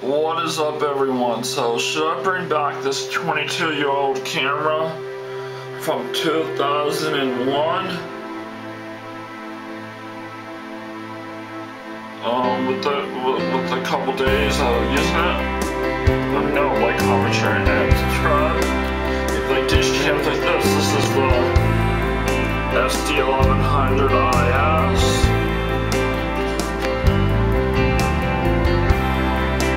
What is up, everyone? So should I bring back this 22-year-old camera from 2001? With a couple days of using it? Let me know, like, comment, share, and subscribe. If you like dish cams like this is the SD1100